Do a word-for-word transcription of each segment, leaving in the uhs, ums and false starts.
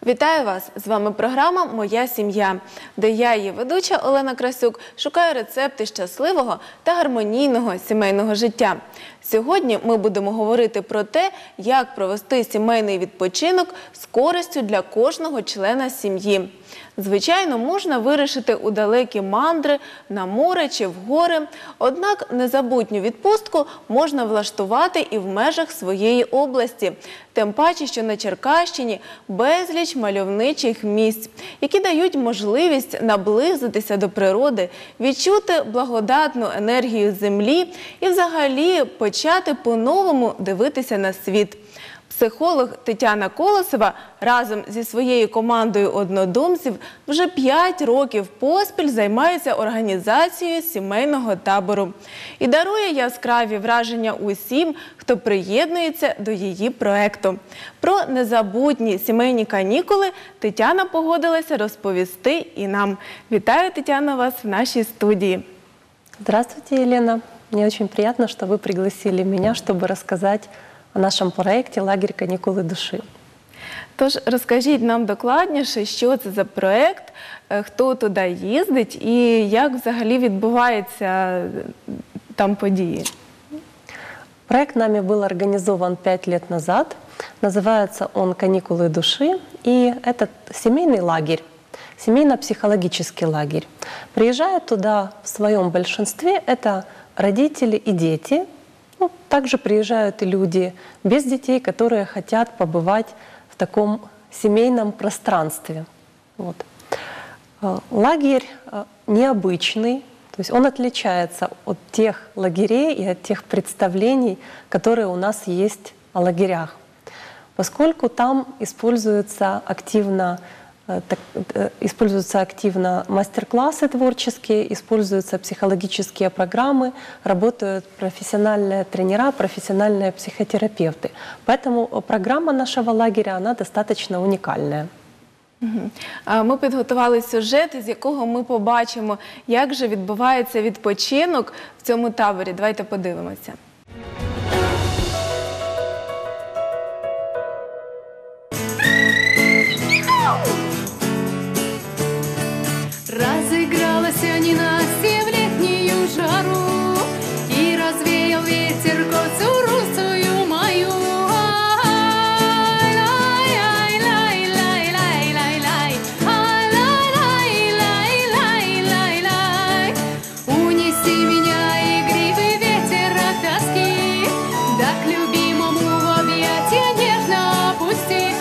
Вітаю вас! З вами програма «Моя сім'я», де я, її ведуча Олена Красюк, шукаю рецепти щасливого та гармонійного сімейного життя. Сьогодні ми будемо говорити про те, як провести сімейний відпочинок з користю для кожного члена сім'ї. Звичайно, можна вирішити у далекі мандри, на море чи в гори, однак незабутню відпустку можна влаштувати і в межах своєї області. Тим паче, що на Черкащині безліч мальовничих місць, які дають можливість наблизитися до природи, відчути благодатну енергію землі і взагалі почати по-новому дивитися на світ. Психолог Тетяна Колосова разом зі своєю командою однодумців вже п'ять років поспіль займається організацією сімейного табору і дарує яскраві враження усім, хто приєднується до її проекту. Про незабутні сімейні канікули Тетяна погодилася розповісти і нам. Вітаю, Тетяна, вас в нашій студії. Здравствуйте, Елена. Мне очень приятно, что вы пригласили меня, чтобы рассказать о нашому проєкті «Лагерь канікули душі». Тож розкажіть нам докладніше, що це за проєкт, хто туди їздить і як взагалі відбуваються там події. Проект нами был организован пять лет назад. Называется он «Каникулы души». И это семейный лагерь, семейно-психологический лагерь. Приезжают туда в своем большинстве это родители и дети. Ну, также приезжают и люди без детей, которые хотят побывать в таком семейном пространстве. Вот. Лагерь необычный, то есть он отличается от тех лагерей и от тех представлений, которые у нас есть о лагерях, поскольку там используется активно Так, используются активно мастер-классы творческие, используются психологические программы, работают профессиональные тренера, профессиональные психотерапевты. Поэтому программа нашего лагеря, она достаточно уникальная. Ми підготували сюжет, з якого ми побачимо, як же відбувається відпочинок в цьому таборі. Давайте подивимося. Разыгралась ненастье в летнюю жару, и развеял ветер коцурусую мою. Унеси меня, игривый ветер от тоски, да к любимому в объятия нежно опусти.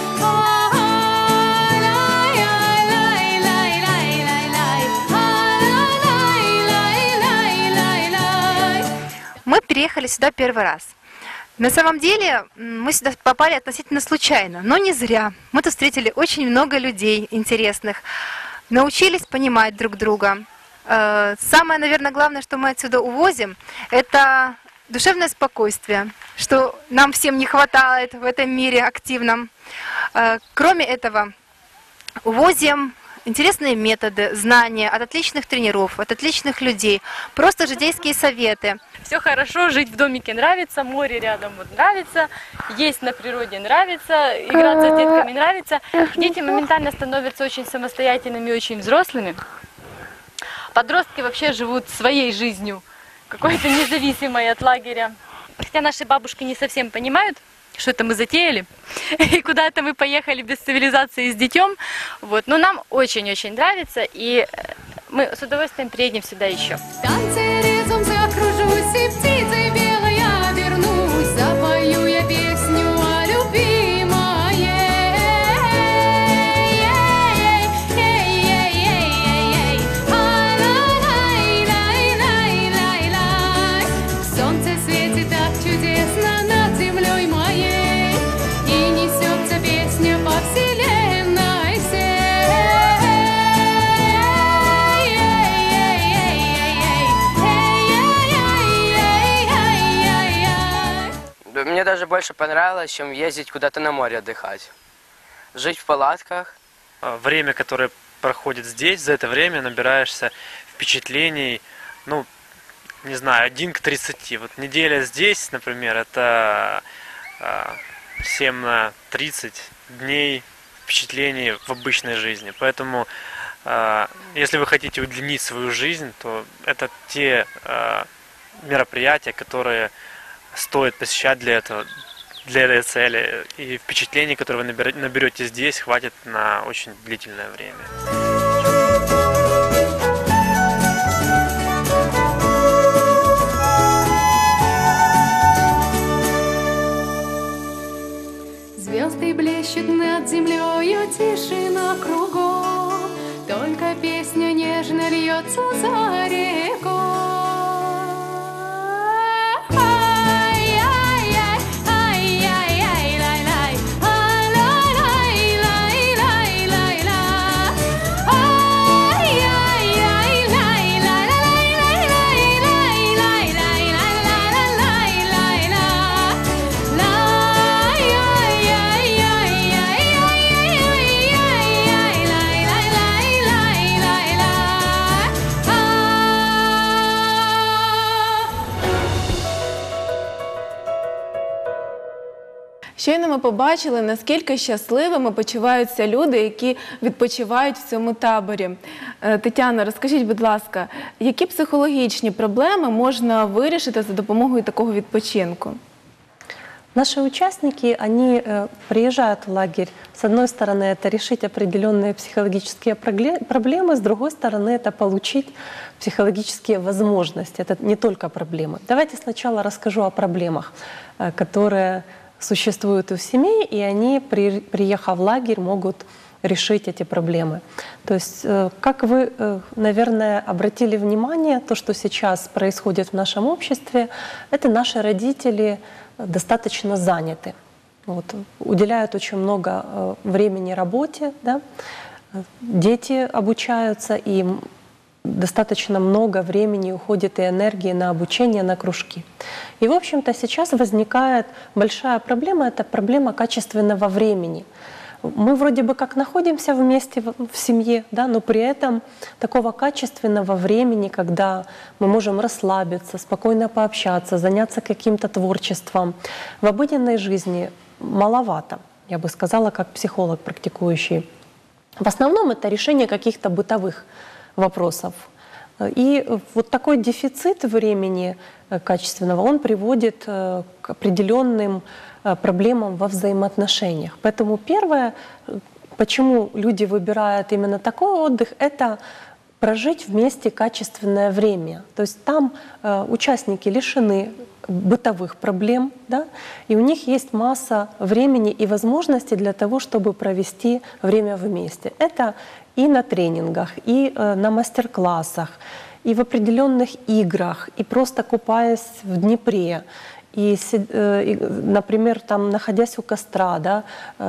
Мы переехали сюда первый раз. На самом деле мы сюда попали относительно случайно, но не зря. Мы тут встретили очень много людей интересных, научились понимать друг друга. Самое, наверное, главное, что мы отсюда увозим, это душевное спокойствие, что нам всем не хватает в этом мире активном. Кроме этого, увозим интересные методы, знания от отличных тренеров, от отличных людей, просто житейские советы. Все хорошо, жить в домике нравится, море рядом вот нравится, есть на природе нравится, играться с детками нравится. Дети моментально становятся очень самостоятельными, очень взрослыми. Подростки вообще живут своей жизнью, какой-то независимой от лагеря. Хотя наши бабушки не совсем понимают, что это мы затеяли, и куда это мы поехали без цивилизации с детем. Вот. Но нам очень-очень нравится, и мы с удовольствием приедем сюда еще. Танцы резом закружусь, и птицей белой я вернусь, запою я песню о любви моей. Солнце светит так чудесно над землей моей, и несется песня по вселенной всей. Мне даже больше понравилось, чем ездить куда-то на море отдыхать. Жить в палатках. Время, которое проходит здесь, за это время набираешься впечатлений, ну, не знаю, один к тридцати. Вот неделя здесь, например, это семь на тридцать дней впечатлений в обычной жизни. Поэтому, э, если вы хотите удлинить свою жизнь, то это те э, мероприятия, которые стоит посещать для этого, для этой цели. И впечатлений, которые вы наберете, наберете здесь, хватит на очень длительное время. Звезды блещут над землею, тишина кругом, только песня нежно льется за рекой. Щойно ми побачили, наскільки щасливими почуваються люди, які відпочивають в цьому таборі. Е, Тетяно, розкажіть, будь ласка, які психологічні проблеми можна вирішити за допомогою такого відпочинку? Наши участники, они э, приезжают в лагерь. С одной стороны, это решить определенные психологические проблемы, с другой стороны, это получить психологические возможности. Это не только проблемы. Давайте сначала расскажу о проблемах, э, которые существуют у семей, и они, при, приехав в лагерь, могут решить эти проблемы. То есть, э, как вы, э, наверное, обратили внимание, то, что сейчас происходит в нашем обществе, это наши родители достаточно заняты. Вот, уделяют очень много э, времени работе, да? Дети обучаются, и им достаточно много времени уходит и энергии на обучение, на кружки. И, в общем-то, сейчас возникает большая проблема, это проблема качественного времени. Мы вроде бы как находимся вместе в, в семье, да, но при этом такого качественного времени, когда мы можем расслабиться, спокойно пообщаться, заняться каким-то творчеством, в обыденной жизни маловато, я бы сказала, как психолог практикующий. В основном это решение каких-то бытовых вопросов. И вот такой дефицит времени качественного, он приводит к определенным проблемам во взаимоотношениях. Поэтому первое, почему люди выбирают именно такой отдых, это прожить вместе качественное время. То есть там э, участники лишены бытовых проблем, да, и у них есть масса времени и возможностей для того, чтобы провести время вместе. Это и на тренингах, и э, на мастер-классах, и в определенных играх, и просто купаясь в Днепре. И, например, там, находясь у костра, да,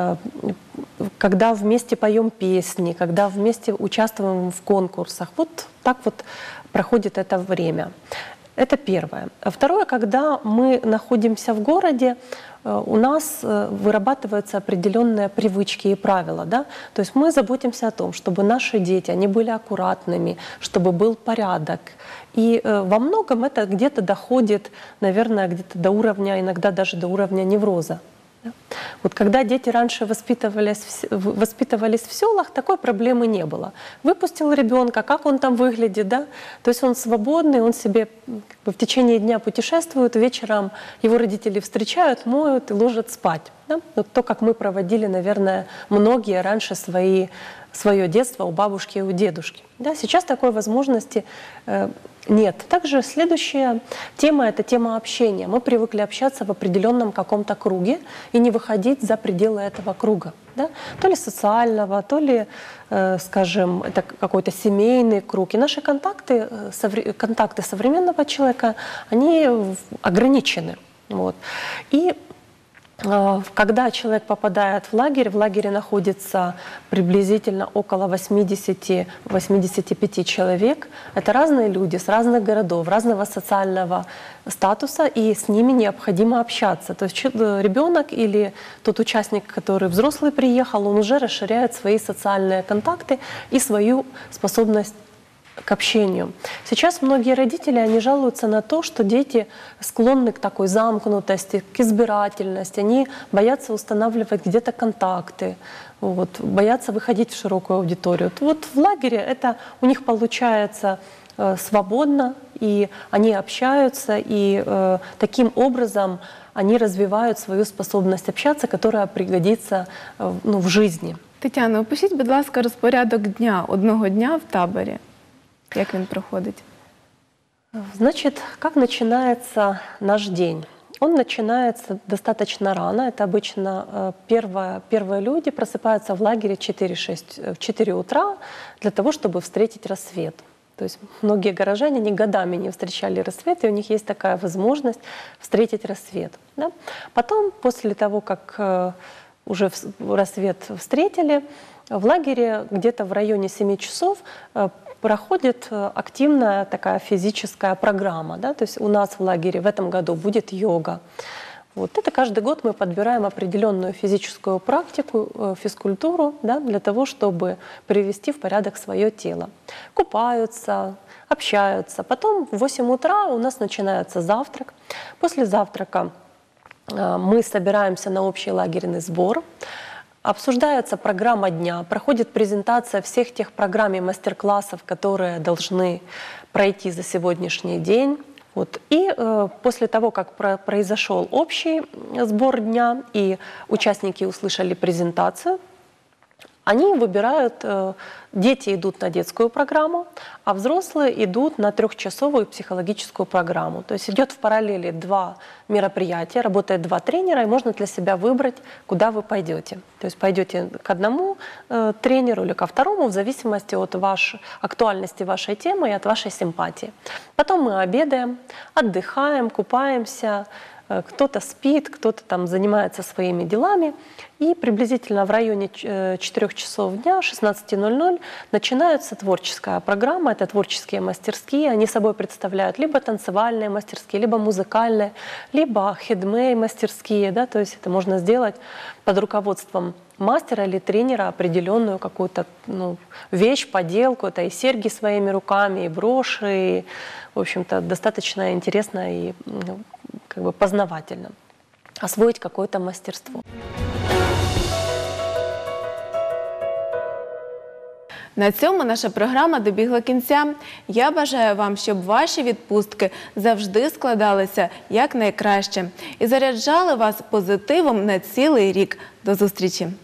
когда вместе поем песни, когда вместе участвуем в конкурсах. Вот так вот проходит это время. Это первое. А второе, когда мы находимся в городе, у нас вырабатываются определенные привычки и правила. Да? То есть мы заботимся о том, чтобы наши дети, они были аккуратными, чтобы был порядок. И во многом это где-то доходит, наверное, где-то до уровня, иногда даже до уровня невроза. Вот когда дети раньше воспитывались, воспитывались в селах, такой проблемы не было. Выпустил ребенка, как он там выглядит, да? То есть он свободный, он себе как бы в течение дня путешествует, вечером его родители встречают, моют и ложат спать. Да? Вот то, как мы проводили, наверное, многие раньше свои, свое детство у бабушки и у дедушки. Да? Сейчас такой возможности э, нет. Также следующая тема — это тема общения. Мы привыкли общаться в определенном каком-то круге и не выходить за пределы этого круга. Да? То ли социального, то ли, э, скажем, это какой-то семейный круг. И наши контакты, совре- контакты современного человека, они ограничены. Вот. И когда человек попадает в лагерь, в лагере находится приблизительно около восьмидесяти-восьмидесяти пяти человек. Это разные люди с разных городов, разного социального статуса, и с ними необходимо общаться. То есть ребенок или тот участник, который взрослый приехал, он уже расширяет свои социальные контакты и свою способность к общению. Сейчас многие родители, они жалуются на то, что дети склонны к такой замкнутости, к избирательности, они боятся устанавливать где-то контакты. вот, боятся выходить в широкую аудиторию. Вот в лагере это у них получается э, свободно, и они общаются, и э, таким образом они развивают свою способность общаться, которая пригодится э, ну, в жизни. Тетяно, опишіть, будь ласка, розпорядок дня, одного дня в таборі. Як він проходить? Значит, как начинается наш день? Он начинается достаточно рано. Это обычно э, первое, первые люди просыпаются в лагере четыре-шесть, в четыре утра для того, чтобы встретить рассвет. То есть многие горожане не годами не встречали рассвет, и у них есть такая возможность встретить рассвет. Да? Потом, после того, как э, уже в- рассвет встретили, в лагере где-то в районе семи часов э, проходит э, активная такая физическая программа. Да? То есть у нас в лагере в этом году будет йога. Вот. Это каждый год мы подбираем определенную физическую практику, э, физкультуру, да, для того, чтобы привести в порядок свое тело. Купаются, общаются. Потом в восемь утра у нас начинается завтрак. После завтрака э, мы собираемся на общий лагерный сбор. Обсуждается программа дня, проходит презентация всех тех программ и мастер-классов, которые должны пройти за сегодняшний день. Вот. И э, после того, как про- произошел общий сбор дня и участники услышали презентацию, они выбирают, э, дети идут на детскую программу, а взрослые идут на трехчасовую психологическую программу. То есть идет в параллели два мероприятия, работает два тренера, и можно для себя выбрать, куда вы пойдете. То есть пойдете к одному э, тренеру или ко второму, в зависимости от ваш, актуальности вашей темы и от вашей симпатии. Потом мы обедаем, отдыхаем, купаемся, э, кто-то спит, кто-то там занимается своими делами. И приблизительно в районе четырёх часов дня, шестнадцать ноль-ноль, начинается творческая программа. Это творческие мастерские. Они собой представляют либо танцевальные мастерские, либо музыкальные, либо хедмей мастерские. Да? То есть это можно сделать под руководством мастера или тренера определенную какую-то ну, вещь, поделку. Это и серьги своими руками, и броши. И, в общем-то, достаточно интересно и ну, как бы познавательно. Освоить какое-то мастерство. На цьому наша програма добігла кінця. Я бажаю вам, щоб ваші відпустки завжди складалися якнайкраще і заряджали вас позитивом на цілий рік. До зустрічі!